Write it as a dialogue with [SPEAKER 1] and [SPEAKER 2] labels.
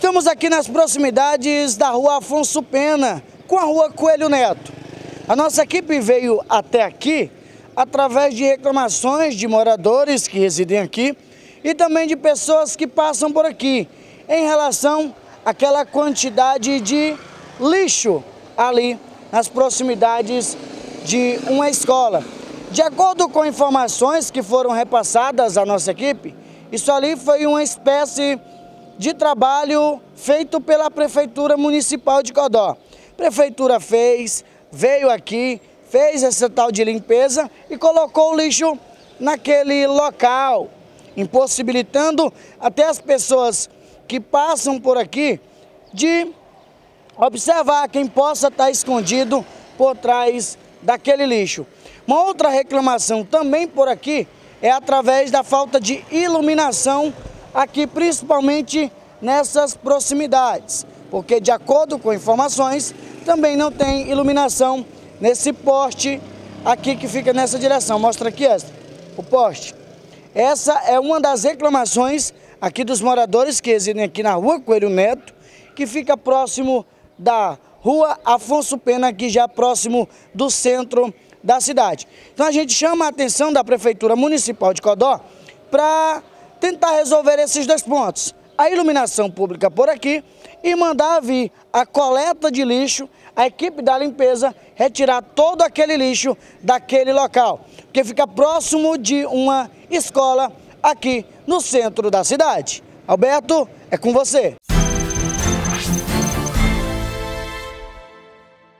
[SPEAKER 1] Estamos aqui nas proximidades da rua Afonso Pena, com a rua Coelho Neto. A nossa equipe veio até aqui através de reclamações de moradores que residem aqui e também de pessoas que passam por aqui, em relação àquela quantidade de lixo ali nas proximidades de uma escola. De acordo com informações que foram repassadas à nossa equipe, isso ali foi uma espécie de trabalho feito pela Prefeitura Municipal de Codó. A Prefeitura veio aqui, fez essa tal de limpeza e colocou o lixo naquele local, impossibilitando até as pessoas que passam por aqui de observar quem possa estar escondido por trás daquele lixo. Uma outra reclamação também por aqui é através da falta de iluminação aqui, principalmente nessas proximidades, porque de acordo com informações também não tem iluminação nesse poste aqui que fica nessa direção. Mostra aqui o poste. Essa é uma das reclamações aqui dos moradores que residem aqui na rua Coelho Neto, que fica próximo da rua Afonso Pena, aqui já próximo do centro da cidade. Então a gente chama a atenção da Prefeitura Municipal de Codó para tentar resolver esses dois pontos: a iluminação pública por aqui e mandar vir a coleta de lixo, a equipe da limpeza retirar todo aquele lixo daquele local, que fica próximo de uma escola aqui no centro da cidade. Alberto, é com você.